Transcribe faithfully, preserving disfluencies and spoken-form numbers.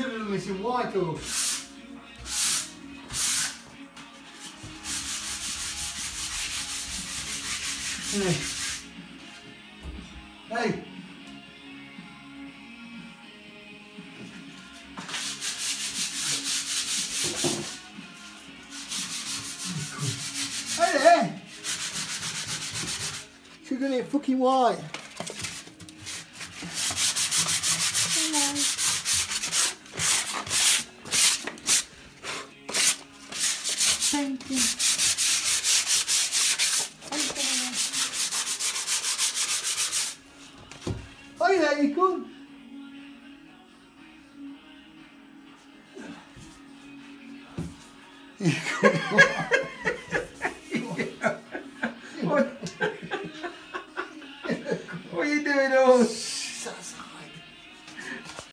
should have done this in white or. Hey. Hey. Hey there. Should have done it fucking white. Hello. Thank you. Oh yeah, you could. You could. What? What are you doing, all?